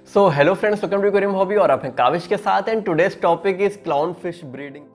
So hello friends, welcome to aquarium hobby और आप हैं काविश के साथ and today's topic is clown fish breeding.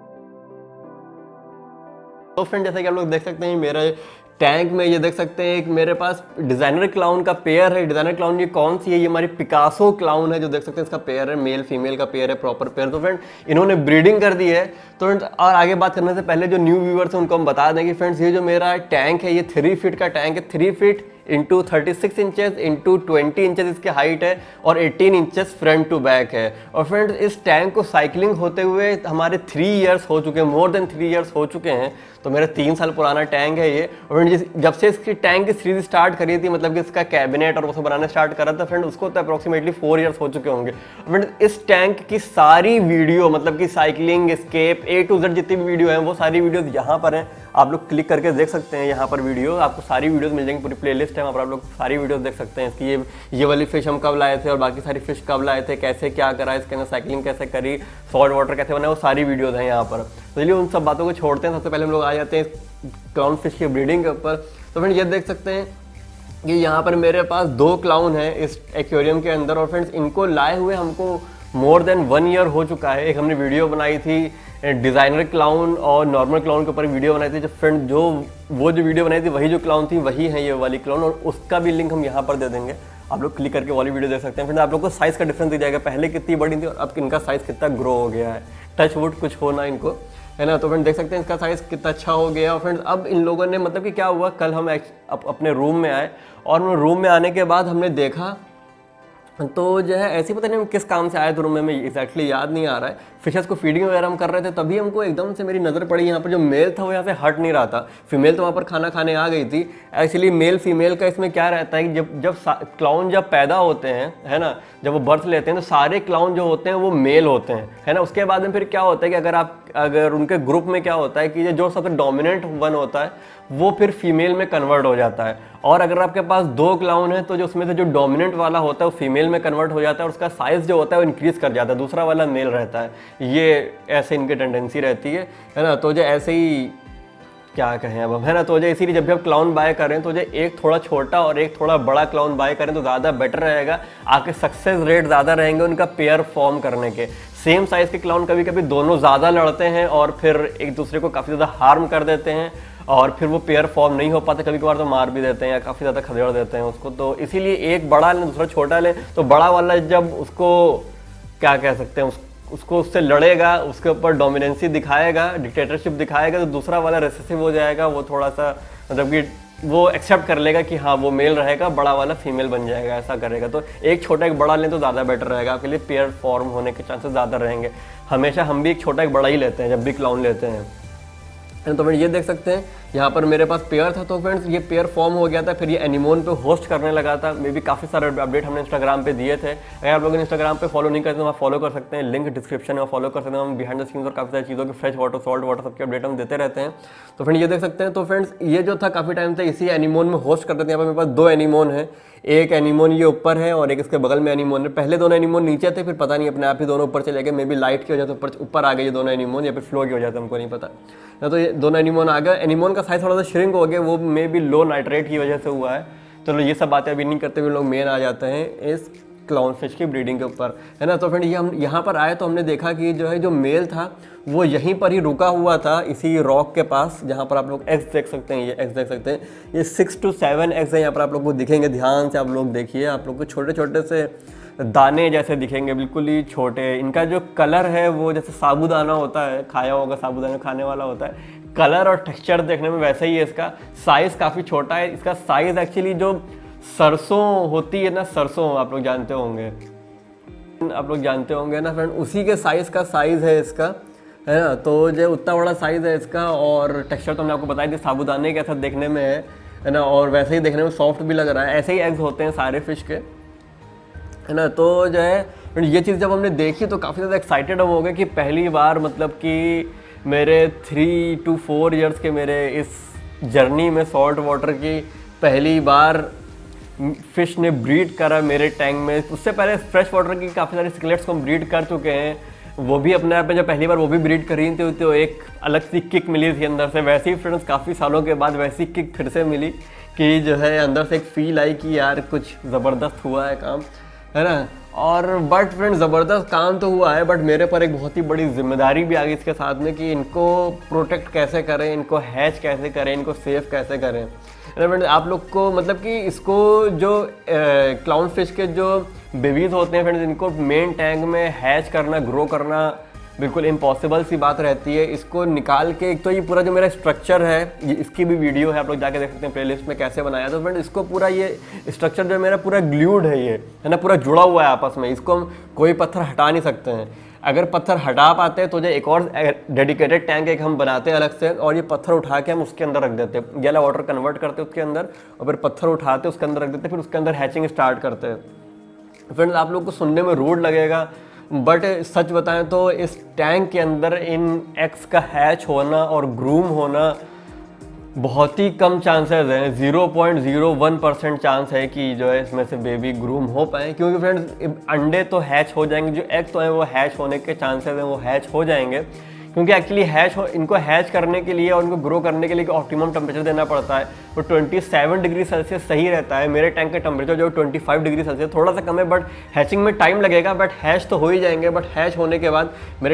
तो फ्रेंड, जैसे कि आप लोग देख सकते हैं मेरे टैंक में ये देख सकते हैं एक मेरे पास डिजाइनर क्लाउन का पेयर है। डिजाइनर क्लाउन ये कौन सी है? ये हमारी पिकासो क्लाउन है, जो देख सकते हैं इसका पेयर है, मेल फीमेल का पेयर है, प्रॉपर पेयर। तो फ्रेंड इन्होंने ब्रीडिंग कर दी है। तो फ्रेंड्स, और आगे बात करने से पहले जो न्यू व्यूअर्स हैं उनको हम बता दें कि फ्रेंड्स ये जो मेरा टैंक है ये 3 फीट का टैंक है। 3 feet into 36 inches into 20 inches इसकी हाइट है और 18 इंचेस फ्रंट टू बैक है। और फ्रेंड्स इस टैंक को साइकिलिंग होते हुए हमारे 3 इयर्स हो चुके हैं, मोर देन 3 इयर्स हो चुके हैं। तो मेरा 3 साल पुराना टैंक है ये। और जब से इसकी टैंक की सीरीज स्टार्ट करी थी, मतलब कि इसका कैबिनेट और वो सब बनाना स्टार्ट करा था फ्रेंड, उसको तो अप्रोक्सीमेटली 4 इयर्स हो चुके होंगे। फ्रेंड इस टैंक की सारी वीडियो, मतलब कि cycling, escape, A to Z जितनी भी वीडियो है वो सारी वीडियोस यहाँ पर हैं। आप लोग क्लिक करके देख सकते हैं, यहाँ पर वीडियो आपको सारी वीडियोस मिल जाएंगी, पूरी प्लेलिस्ट है वहाँ पर आप लोग सारी वीडियोस देख सकते हैं। इसकी ये वाली फिश हम कब लाए थे और बाकी सारी फिश कब लाए थे, कैसे क्या करा, इसके अंदर साइकिलिंग कैसे करी, सॉल्ट वाटर कैसे बना, वो सारी वीडियोस हैं यहाँ पर। तो चलिए उन सब बातों को छोड़ते हैं। सबसे पहले हम लोग आ जाते हैं क्लाउन फिश की ब्रीडिंग के ऊपर। तो फ्रेंड्स ये देख सकते हैं कि यहाँ पर मेरे पास 2 क्लाउन हैं इस एक्वेरियम के अंदर। और फ्रेंड्स इनको लाए हुए हमको मोर देन 1 ईयर हो चुका है। एक हमने वीडियो बनाई थी डिज़ाइनर क्लाउन और नॉर्मल क्लाउन के ऊपर वीडियो बनाई थी। जो फ्रेंड जो वीडियो बनाई थी वही जो क्लाउन थी वही है ये वाली क्लाउन, और उसका भी लिंक हम यहाँ पर दे देंगे। आप लोग क्लिक करके वाली वीडियो देख सकते हैं। फ्रेंड आप लोग को साइज़ का डिफरेंस दिख जाएगा, पहले कितनी बड़ी थी और अब इनका साइज़ कितना ग्रो हो गया है। टच वुड कुछ होना इनको, है ना। तो फ्रेंड देख सकते हैं इसका साइज़ कितना अच्छा हो गया। और फ्रेंड्स अब इन लोगों ने, मतलब कि क्या हुआ, कल हम अपने रूम में आए और रूम में आने के बाद हमने देखा तो जो है ऐसे ही, पता नहीं हम किस काम से आए थे रूम में, हमें एग्जैक्टली याद नहीं आ रहा है। फिशेस को फीडिंग वगैरह हम कर रहे थे, तभी हमको एकदम से मेरी नज़र पड़ी यहाँ पर जो मेल था वो यहाँ से हट नहीं रहा था। फीमेल तो वहाँ पर खाना खाने आ गई थी। एक्चुअली मेल फीमेल का इसमें क्या रहता है कि जब क्लाउन जब पैदा होते हैं, है ना, जब वो बर्थ लेते हैं तो सारे क्लाउन जो होते हैं वो मेल होते हैं, है ना। उसके बाद में फिर क्या होता है कि अगर उनके ग्रुप में क्या होता है कि जो सबसे डोमिनेंट वन होता है वो फिर फीमेल में कन्वर्ट हो जाता है। और अगर आपके पास 2 क्लाउन है तो जो उसमें से जो डोमिनेंट वाला होता है वो फीमेल में कन्वर्ट हो जाता है और उसका साइज़ जो होता है वो इंक्रीज़ कर जाता है, दूसरा वाला मेल रहता है। ये ऐसे इनकी टेंडेंसी रहती है ना। तो जो ऐसे ही क्या कहें अब, है ना। तो जो इसीलिए जब भी आप क्लाउन बाय करें तो जो एक थोड़ा छोटा और एक थोड़ा बड़ा क्लाउन बाय करें तो ज़्यादा बेटर रहेगा। आपके सक्सेस रेट ज़्यादा रहेंगे उनका पेयर फॉर्म करने के। सेम साइज़ के क्लाउन कभी कभी दोनों ज़्यादा लड़ते हैं और फिर एक दूसरे को काफ़ी ज़्यादा हार्म कर देते हैं और फिर वो पेयर फॉर्म नहीं हो पाते, कभी कभार तो मार भी देते हैं या काफ़ी ज़्यादा खदेड़ देते हैं उसको। तो इसीलिए एक बड़ा लें दूसरा छोटा लें। तो बड़ा वाला जब उसको क्या कह सकते हैं उसको उससे लड़ेगा, उसके ऊपर डोमिनेंसी दिखाएगा, डिक्टेटरशिप दिखाएगा, तो दूसरा वाला रेसेसिव हो जाएगा। वो थोड़ा सा मतलब कि वो एक्सेप्ट कर लेगा कि हाँ वो मेल रहेगा, बड़ा वाला फीमेल बन जाएगा, ऐसा करेगा। तो एक छोटा एक बड़ा लें तो ज़्यादा बेटर रहेगा, आपके लिए पेयर फॉर्म होने के चांसेस ज़्यादा रहेंगे। हमेशा हम भी एक छोटा एक बड़ा ही लेते हैं जब भी क्लाउन लेते हैं। तो फ्रेंड ये देख सकते हैं यहाँ पर मेरे पास पेयर था। तो फ्रेंड्स ये पेयर फॉर्म हो गया था, फिर ये एनिमोन पे होस्ट करने लगा था। मे भी काफ़ी सारे अपडेट हमने इंस्टाग्राम पे दिए थे। अगर आप लोग इंस्टाग्राम पे फॉलो नहीं करते तो आप फॉलो कर सकते हैं, लिंक डिस्क्रिप्शन में फॉलो कर सकते हैं। हम बिहाइंड द सीन्स और काफ़ी सारी चीज़ों की फ्रेश वाटर, सॉल्ट वाटर सबके अपडेट हम देते रहते हैं। तो फ्रेंड ये देख सकते हैं। तो फ्रेंड्स ये जो था काफ़ी टाइम से इसी एनिमोन में होस्ट करते थे। यहाँ पर मेरे पास 2 एनिमोन है, एक एनिमोन ये ऊपर है और एक इसके बगल में एनिमोन है। पहले दोनों एनिमोन नीचे थे, फिर पता नहीं अपने आप ही दोनों ऊपर चले गए। मे बी लाइट की वजह से ऊपर आ गए ये दोनों एनिमोन, या फिर फ्लो की वजह से, हमको नहीं पता। तो ये दोनों एनिमोन आ गए। एनिमोन का साइज थोड़ा सा श्रिंक हो गया, वो मे बी लो नाइट्रेट की वजह से हुआ है। चलो ये सब बातें अभी नहीं करते हुए लोग मेन आ जाते हैं इस क्लाउन फिश की ब्रीडिंग के ऊपर, है ना। तो फ्रेंड ये हम यहाँ पर आए तो हमने देखा कि जो है जो मेल था वो यहीं पर ही रुका हुआ था, इसी रॉक के पास, जहाँ पर आप लोग एग्स देख सकते हैं। ये एग्स देख सकते हैं, ये 6 to 7 एग्स हैं यहाँ पर आप लोग को दिखेंगे। ध्यान से आप लोग देखिए, आप लोग को छोटे छोटे से दाने जैसे दिखेंगे, बिल्कुल ही छोटे। इनका जो कलर है वो जैसे साबूदाना होता है, खाया होगा साबूदाना, खाने वाला होता है। कलर और टेक्सचर देखने में वैसा ही है। इसका साइज़ काफ़ी छोटा है। इसका साइज़ एक्चुअली जो सरसों होती है ना, सरसों आप लोग जानते होंगे ना फ्रेंड, उसी के साइज़ का साइज़ है इसका, है ना। तो जो उतना बड़ा साइज़ है इसका, और टेक्सचर तो हमने आपको बताया थी साबूदाने के ऐसा देखने में है ना, और वैसे ही देखने में सॉफ्ट भी लग रहा है। ऐसे ही एग्स होते हैं सारे फिश के, है ना। तो जो है ये चीज़ जब हमने देखी तो काफ़ी ज़्यादा एक्साइटेड हम हो गए कि पहली बार, मतलब कि मेरे 3 to 4 इयर्स के मेरे इस जर्नी में सॉल्ट वाटर की पहली बार फिश ने ब्रीड करा मेरे टैंक में। उससे पहले फ्रेश वाटर की काफ़ी सारी स्केलेट्स को हम ब्रीड कर चुके हैं, वो भी अपने आप में जब पहली बार वो भी ब्रीड कर रही थी तो एक अलग सी किक मिली थी अंदर से। वैसे ही फ्रेंड्स काफ़ी सालों के बाद वैसी किक फिर से मिली कि जो है अंदर से एक फील आई कि यार कुछ ज़बरदस्त हुआ है काम, है ना। और बट फ्रेंड ज़बरदस्त काम तो हुआ है, बट मेरे पर एक बहुत ही बड़ी जिम्मेदारी भी आ गई इसके साथ में कि इनको प्रोटेक्ट कैसे करें, इनको हैच कैसे करें, इनको सेफ कैसे करें। फ्रेंड आप लोग को मतलब कि इसको जो क्लाउन फिश के जो बेबीज़ होते हैं फ्रेंड्स, इनको मेन टैंक में हैच करना, ग्रो करना बिल्कुल इम्पॉसिबल सी बात रहती है। इसको निकाल के, एक तो ये पूरा जो मेरा स्ट्रक्चर है, ये इसकी भी वीडियो है, आप लोग जाके देख सकते हैं प्लेलिस्ट में कैसे बनाया। तो फ्रेंड इसको पूरा ये स्ट्रक्चर जो मेरा पूरा ग्लूड है, ये है ना, पूरा जुड़ा हुआ है आपस में। इसको हम कोई पत्थर हटा नहीं सकते हैं। अगर पत्थर हटा पाते हैं तो जो एक और डेडिकेटेड टैंक एक हम बनाते हैं अलग से, और ये पत्थर उठा के हम उसके अंदर रख देते हैं, गीला वाटर कन्वर्ट करते हैं उसके अंदर, और फिर पत्थर उठाते उसके अंदर रख देते हैं, फिर उसके अंदर हैचिंग स्टार्ट करते हैं। फ्रेंड्स आप लोग को सुनने में रूड लगेगा, बट सच बताएं तो इस टैंक के अंदर इन एग्स का हैच होना और ग्रूम होना बहुत ही कम चांसेस हैं। 0.01% चांस है कि जो है इसमें से बेबी ग्रूम हो पाए, क्योंकि फ्रेंड्स अंडे तो हैच हो जाएंगे, जो एग तो है वो हैच होने के चांसेस हैं, वो हैच हो जाएंगे। क्योंकि एक्चुअली इनको हैच करने के लिए और इनको ग्रो करने के लिए ऑप्टिमम टेम्परेचर देना पड़ता है। वो 27 डिग्री सेल्सियस सही रहता है। मेरे टैंक का टेम्परेचर जो 25 डिग्री सेल्सियस थोड़ा सा कम है, बट हैचिंग में टाइम लगेगा, बट हैच तो हो ही जाएंगे। बट हैच होने के बाद मेरे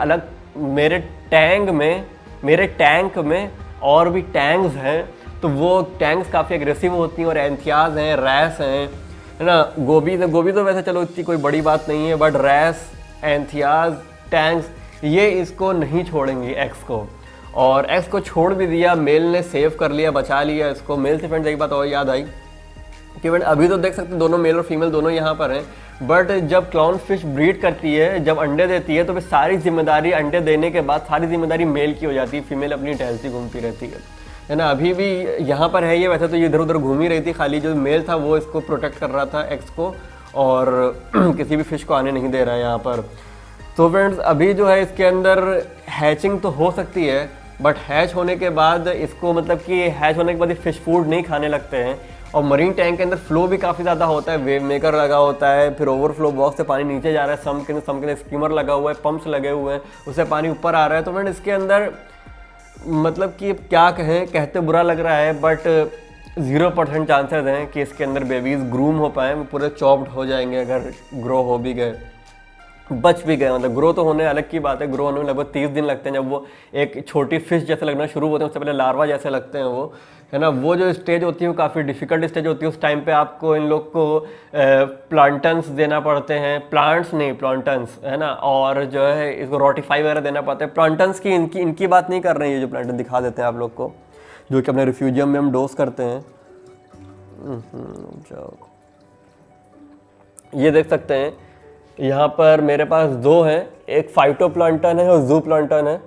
टैंक में और भी टैंक्स हैं, तो वो टैंक्स काफ़ी एग्रेसिव होती हैं, और एंथियाज हैं, रैस हैं, है ना, गोभी तो वैसे चलो इतनी कोई बड़ी बात नहीं है, बट रैस, एंथियाज, टैंक्स ये इसको नहीं छोड़ेंगी एग्स को। और एग्स को छोड़ भी दिया, मेल ने सेव कर लिया, बचा लिया इसको। मेल से फ्रेंड्स एक बात और याद आई कि फ्रेंड अभी तो देख सकते दोनों मेल और फीमेल दोनों यहाँ पर हैं, बट जब क्लाउन फिश ब्रीड करती है, जब अंडे देती है, तो फिर सारी जिम्मेदारी अंडे देने के बाद सारी जिम्मेदारी मेल की हो जाती है। फीमेल अपनी टहलती घूमती रहती है ना। अभी भी यहाँ पर है ये, वैसे तो ये इधर उधर घूम ही रही थी, खाली जो मेल था वो इसको प्रोटेक्ट कर रहा था एग्स को, और किसी भी फिश को आने नहीं दे रहा है यहाँ पर। तो फ्रेंड्स अभी जो है इसके अंदर हैचिंग तो हो सकती है, बट हैच होने के बाद इसको मतलब कि हैच होने के बाद ये फिश फूड नहीं खाने लगते हैं। और मरीन टैंक के अंदर फ्लो भी काफ़ी ज़्यादा होता है, वेव मेकर लगा होता है, फिर ओवरफ्लो बॉक्स से पानी नीचे जा रहा है, सम के अंदर स्कीमर लगा हुआ है, पंप्स लगे हुए हैं, उससे पानी ऊपर आ रहा है। तो फ्रेंड इसके अंदर मतलब कि क्या कहें, कहते बुरा लग रहा है, बट 0% चांसेस हैं कि इसके अंदर बेबीज़ ग्रूम हो पाएँ, वो पूरे चॉप्ड हो जाएंगे अगर ग्रो हो भी गए, बच भी गए। मतलब ग्रो तो होने अलग की बात है, ग्रो होने में लगभग 30 दिन लगते हैं। जब वो एक छोटी फिश जैसे लगना शुरू होते हैं, उससे पहले लार्वा जैसे लगते हैं वो, है ना। वो जो स्टेज होती है वो काफ़ी डिफिकल्ट स्टेज होती है। उस टाइम पे आपको इन लोग को प्लांटन्स देना पड़ते हैं, प्लांट्स नहीं प्लांटन्स, है ना। और जो है इसको रोटिफाई वगैरह देना पड़ता है। प्लांटन्स की इनकी बात नहीं कर रहे हैं, ये जो प्लांटन दिखा देते हैं आप लोग को, जो कि अपने रिफ्यूजियम में हम डोज करते हैं। ये देख सकते हैं यहाँ पर मेरे पास दो हैं, एक फाइटोप्लांटन है और जू प्लांटन है।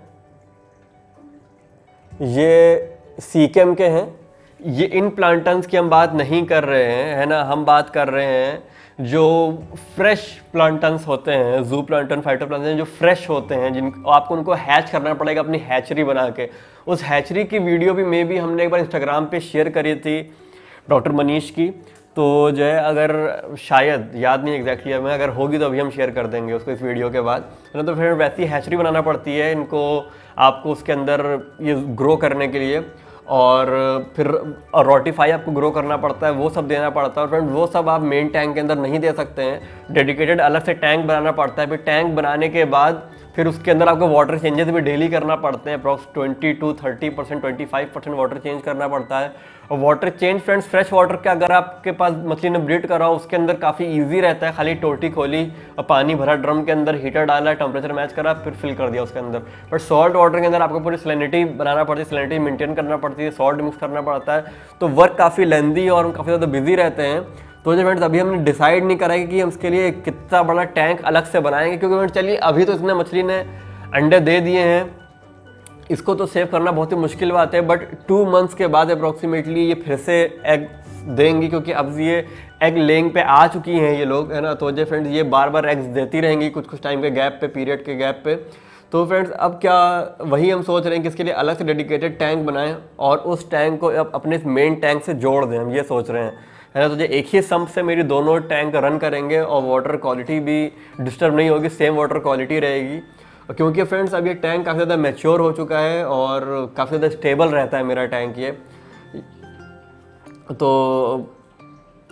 ये सीकेम के हैं। ये इन प्लांटन्स की हम बात नहीं कर रहे हैं, है ना, हम बात कर रहे हैं जो फ्रेश प्लांटन्स होते हैं, जू प्लांटन, फाइटोप्लांटन जो फ्रेश होते हैं, जिनको आपको उनको हैच करना पड़ेगा अपनी हैचरी बना के। उस हैचरी की वीडियो भी हमने एक बार इंस्टाग्राम पे शेयर करी थी डॉक्टर मनीष की। तो जो है अगर शायद याद नहीं एग्जैक्टली हमें, अगर होगी तो अभी हम शेयर कर देंगे उसको इस वीडियो के बाद, है ना। तो फिर वैसी हैचरी बनाना पड़ती है इनको, आपको उसके अंदर ये ग्रो करने के लिए, और फिर रोटिफाई आपको ग्रो करना पड़ता है, वो सब देना पड़ता है। और फ्रेंड वो सब आप मेन टैंक के अंदर नहीं दे सकते हैं, डेडिकेटेड अलग से टैंक बनाना पड़ता है। फिर टैंक बनाने के बाद फिर उसके अंदर आपको वाटर चेंजेस भी डेली करना पड़ते हैं, अप्रॉक्स 20 to 30%, 25% वाटर चेंज करना पड़ता है। और water change friends fresh water का अगर आपके पास मछली ने ब्रीड करा हो, उसके अंदर काफ़ी इजी रहता है, खाली टोटी खोली और पानी भरा ड्रम के अंदर, हीटर डाला, टेम्परेचर मैच करा, फिर फिल कर दिया उसके अंदर। बट सॉल्ट वाटर के अंदर आपको पूरी सैलिनिटी बनाना पड़ती है, सैलिनिटी मेंटेन करना पड़ती है, सॉल्ट मिक्स करना पड़ता है। तो वर्क काफ़ी लेंदी और हम काफ़ी ज़्यादा बिजी रहते हैं। तो जो फ्रेंड्स अभी हमने डिसाइड नहीं करा कि हम इसके लिए कितना बड़ा टैंक अलग से बनाएंगे, क्योंकि फ्रेंड्स चलिए अभी तो इसने मछली ने अंडे दे दिए हैं, इसको तो सेव करना बहुत ही मुश्किल बात है। बट 2 months के बाद अप्रॉक्सीमेटली ये फिर से एग देंगी, क्योंकि अब ये एग लेइंग पे आ चुकी हैं ये लोग, है ना। तो जो फ्रेंड्स ये बार बार एग्स देती रहेंगी कुछ कुछ टाइम के गैप पे, पीरियड के गैप पे। तो फ्रेंड्स अब क्या वही हम सोच रहे हैं कि इसके लिए अलग से डेडिकेटेड टैंक बनाएं और उस टैंक को अब अपने मेन टैंक से जोड़ दें, हम ये सोच रहे हैं, है ना। तो जो एक ही सम्प से मेरी दोनों टैंक रन करेंगे और वाटर क्वालिटी भी डिस्टर्ब नहीं होगी, सेम वाटर क्वालिटी रहेगी। क्योंकि फ्रेंड्स अब ये टैंक काफ़ी ज़्यादा मैच्योर हो चुका है और काफ़ी ज़्यादा स्टेबल रहता है मेरा टैंक ये। तो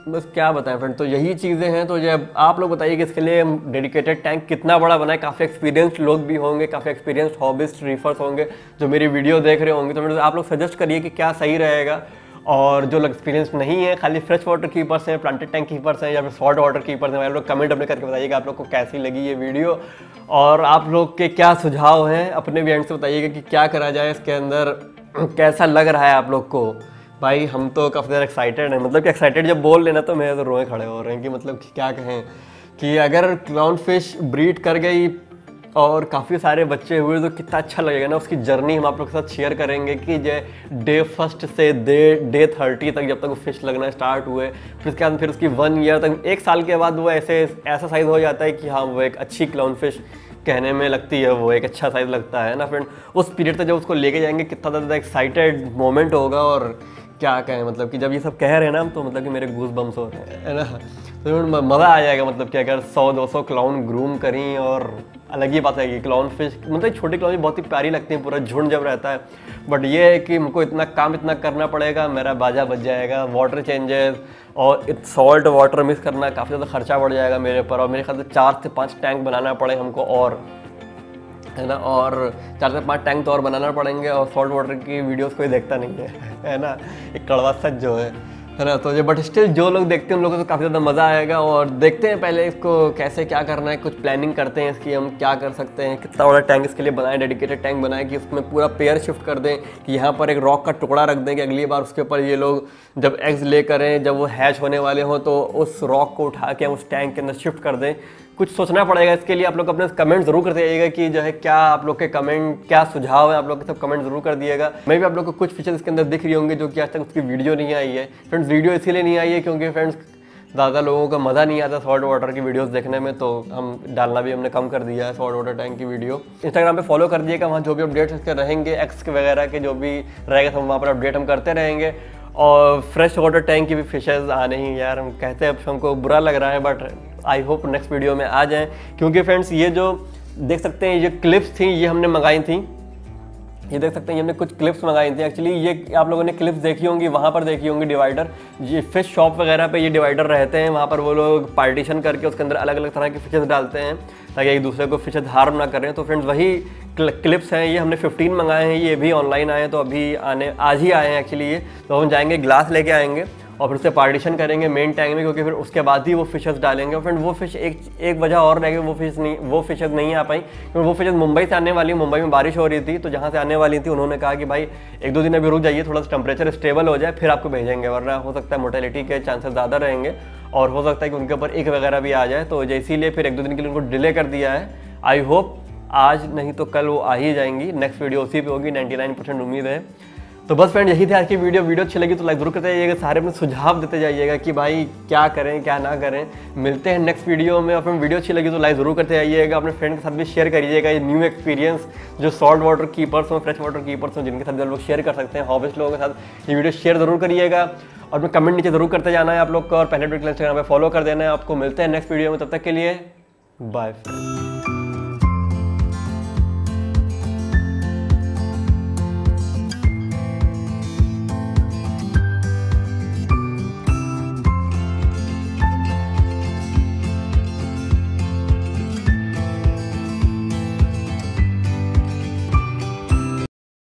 बस क्या बताएं फ्रेंड, तो यही चीज़ें हैं। तो जब आप लोग बताइए कि इसके लिए डेडिकेटेड टैंक कितना बड़ा बनाए। काफ़ी एक्सपीरियंस्ड लोग भी होंगे, काफ़ी एक्सपीरियंस्ड हॉबिस्ट रीफर्स होंगे जो मेरी वीडियो देख रहे होंगे, तो आप लोग सजेस्ट करिए कि क्या सही रहेगा। और जो लोग एक्सपीरियंस नहीं है, खाली फ्रेश वाटर कीपर्स हैं, प्लांटेड टैंक कीपर्स हैं या फिर सॉल्ट वाटर कीपर्स हैं, आप लोग कमेंट अपने करके बताइएगा आप लोग को कैसी लगी ये वीडियो और आप लोग के क्या सुझाव हैं। अपने भी एंड से बताइएगा कि क्या करा जाए इसके अंदर, कैसा लग रहा है आप लोग को। भाई हम तो काफ़ी ज़्यादा एक्साइटेड हैं, मतलब कि एक्साइटेड जब बोल लेना तो मेरे तो रोए खड़े हो रहे हैं कि मतलब कि क्या कहें कि अगर क्लाउन फिश ब्रीड कर गई और काफ़ी सारे बच्चे हुए तो कितना अच्छा लगेगा ना। उसकी जर्नी हम आप लोग के साथ शेयर करेंगे कि डे 1 से डे 30 तक जब तक वो फिश लगना स्टार्ट हुए, फिर उसके बाद फिर उसकी 1 ईयर तक, 1 साल के बाद वो ऐसा साइज़ हो जाता है कि हाँ वो एक अच्छी क्लाउन फिश कहने में लगती है, वो एक अच्छा साइज़ लगता है ना फ्रेंड। उस पीरियड तक जब उसको लेके जाएंगे कितना ज़्यादा एक्साइटेड मोमेंट होगा और क्या कहें, मतलब कि जब ये सब कह रहे हैं ना तो मतलब कि मेरे गूज बम्स हो रहे हैं, है ना। तो मज़ा आ जाएगा, मतलब कि अगर 100-200 क्लाउन ग्रूम करी और अलग ही बात है कि क्लाउन फिश, मतलब छोटी क्लाउन बहुत ही प्यारी लगती है पूरा झुंड जब रहता है। बट ये है कि हमको इतना काम इतना करना पड़ेगा, मेरा बाजा बच जाएगा, वाटर चेंजेस और सॉल्ट वाटर मिक्स करना, काफ़ी ज़्यादा खर्चा बढ़ जाएगा मेरे पर। और मेरे ख्याल से 4 से 5 टैंक बनाना पड़े हमको और, है ना, और 4 से 5 टैंक तो और बनाना पड़ेंगे। और सॉल्ट वाटर की वीडियोस कोई देखता नहीं है ना, एक कड़वा सच जो है ना। तो बट स्टिल जो लोग देखते हैं उन लोगों को काफ़ी ज़्यादा मज़ा आएगा। और देखते हैं पहले इसको कैसे क्या करना है, कुछ प्लानिंग करते हैं इसकी, हम क्या कर सकते हैं, कितना बड़ा टैंक इसके लिए बनाएं, डेडिकेटेड टैंक बनाएं कि उसमें पूरा पेयर शिफ्ट कर दें, कि यहाँ पर एक रॉक का टुकड़ा रख दें कि अगली बार उसके ऊपर ये लोग जब एग्स ले करें, जब वो हैच होने वाले हों तो उस रॉक को उठा के हम उस टैंक के अंदर शिफ्ट कर दें। कुछ सोचना पड़ेगा इसके लिए। आप लोग अपने कमेंट जरूर करते जाइएगा कि जो है क्या आप लोग के कमेंट, क्या सुझाव है, आप लोग के सब कमेंट जरूर कर दिएगा। मैं भी आप लोग को कुछ फीचर्स इसके अंदर दिख रही होंगे जो कि आज तक उसकी वीडियो नहीं आई है फ्रेंड्स। वीडियो इसीलिए नहीं आई है क्योंकि फ्रेंड्स ज़्यादा लोगों का मज़ा नहीं आता सॉल्ट वाटर की वीडियोस देखने में, तो हम डालना भी हमने कम कर दिया है सॉल्ट वाटर टैंक की वीडियो। इंस्टाग्राम पे फॉलो कर दिएगा, वहाँ जो भी अपडेट्स इसके रहेंगे, एक्स के वगैरह के जो भी रहेगा हम वहाँ पर अपडेट हम करते रहेंगे। और फ्रेश वाटर टैंक की भी फिशेज़ आने ही, यार हम कहते हैं, अब हमको बुरा लग रहा है but I hope next video में आ जाएँ। क्योंकि फ्रेंड्स ये जो देख सकते हैं ये क्लिप्स थी, ये हमने मंगाई थी, ये देख सकते हैं, ये हमने कुछ क्लिप्स मंगाई थी। एक्चुअली ये आप लोगों ने क्लिप्स देखी होंगी, वहाँ पर देखी होंगी डिवाइडर, ये फिश शॉप वगैरह पे ये डिवाइडर रहते हैं, वहाँ पर वो लोग पार्टीशन करके उसके अंदर अलग अलग तरह की फिशेस डालते हैं ताकि एक दूसरे को फिशेस हार्म ना करें। तो फ्रेंड्स वही क्लिप्स हैं, ये हमने 15 मंगाए हैं, ये भी ऑनलाइन आए हैं, तो अभी आज ही आए हैं एक्चुअली ये। तो हम जाएंगे, ग्लास लेके आएंगे और फिर उसे पार्टीशन करेंगे मेन टैंक में, क्योंकि फिर उसके बाद ही वो फिशेस डालेंगे। और फिर वो फिश एक वजह और रहेगी, वो फिशेस नहीं आ पाई क्योंकि वो फिशेस मुंबई से आने वाली, मुंबई में बारिश हो रही थी, तो जहाँ से आने वाली थी उन्होंने कहा कि भाई 1-2 दिन अभी रुक जाइए, थोड़ा सा टेम्परेचर स्टेबल हो जाए फिर आपको भेजेंगे, वरना हो सकता है मोर्टेलिटी के चांसेस ज़्यादा रहेंगे और हो सकता है कि उनके ऊपर एक वगैरह भी आ जाए। तो इसीलिए फिर 1-2 दिन के लिए उनको डिले कर दिया है। आई होप आज नहीं तो कल वो आ ही जाएंगी, नेक्स्ट वीडियो उसी पे होगी, 99% उम्मीद है। तो बस फ्रेंड यही थी आज की वीडियो अच्छी लगी तो लाइक जरूर करते जाइएगा, सारे अपने सुझाव देते जाइएगा कि भाई क्या करें क्या ना करें। मिलते हैं नेक्स्ट वीडियो में। और फिर वीडियो अच्छी लगी तो लाइक जरूर करते जाइएगा, अपने फ्रेंड के साथ भी शेयर करिएगा ये न्यू एक्सपीरियंस जो सॉल्ट वाटर कीपर्स हों, फ्रेश वाटर कीपर्स हों, जिनके साथ लोग शेयर कर सकते हैं, हॉबिस्ट लोगों के साथ ये वीडियो शेयर जरूर करिएगा। और अपने कमेंट नीचे जरूर करते जाना है आप लोग को, और पहले इंस्टाग्राम पर फॉलो कर देना है। आपको मिलते हैं नेक्स्ट वीडियो में, तब तक के लिए बाय फ्रेंड।